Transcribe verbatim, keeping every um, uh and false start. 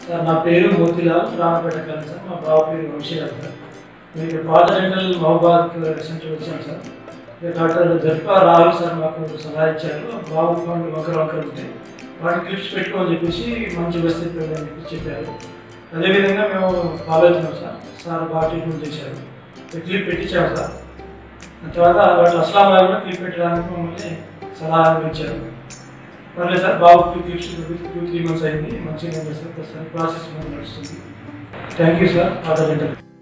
Sir నా పేరు మోతిలాల్ రామపేట కాదు సార్. మా బావ పేరు వంశీరాజ్ సార్. మీకు పాత డెంటల్ మహబాద్ సెంటర్ వచ్చాను సార్. డాక్టర్ జర్పా రాహుల్ సార్ మాకు సలహా ఇచ్చారు. బాబు పండు వంకర వంకర ఉంటాయి, వాటి క్లిప్స్ పెట్టుకోమని చెప్పేసి మంచి వస్తే అని చెప్పి చెప్పారు. అదేవిధంగా మేము ఫాలో అవుతున్నాం సార్. సార్ బాగా ట్రీట్మెంట్ చేశారు, క్లిప్ పెట్టించాము సార్. తర్వాత వాటి అస్లాం కూడా క్లిప్ పెట్టడానికి మమ్మల్ని సలహా ఇచ్చారు. పర్లేదు సార్, బాబు two clips two three months అయింది, మంచిగా సార్. ప్రస్తుతానికి ప్రాసెస్ నడుస్తుంది. Thank you sir. పాత డెంటల్